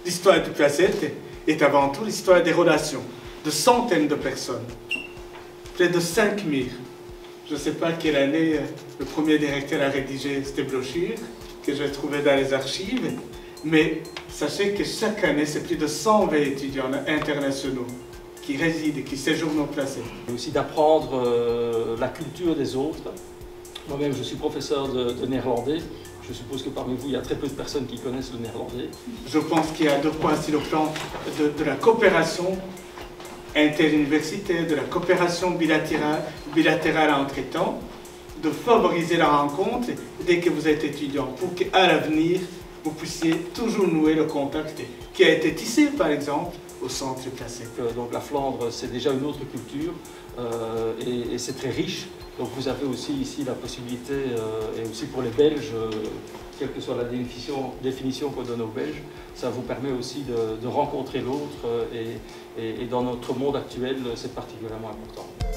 l'histoire du Placette est avant tout l'histoire des relations de centaines de personnes, près de 5000. Je ne sais pas quelle année le premier directeur a rédigé cette brochure que je vais trouver dans les archives, mais sachez que chaque année, c'est plus de 120 étudiants internationaux qui résident, qui séjournent au Placette. Et aussi d'apprendre la culture des autres. Moi-même, je suis professeur de néerlandais. Je suppose que parmi vous, il y a très peu de personnes qui connaissent le néerlandais. Je pense qu'il y a deux points sur le plan de la coopération interuniversitaire, de la coopération bilatérale entre États, de favoriser la rencontre dès que vous êtes étudiant, pour qu'à l'avenir, vous puissiez toujours nouer le contact qui a été tissé, par exemple, au centre Placette. Donc la Flandre, c'est déjà une autre culture et c'est très riche. Donc vous avez aussi ici la possibilité, et aussi pour les Belges, quelle que soit la définition qu'on donne aux Belges, ça vous permet aussi de rencontrer l'autre et dans notre monde actuel, c'est particulièrement important.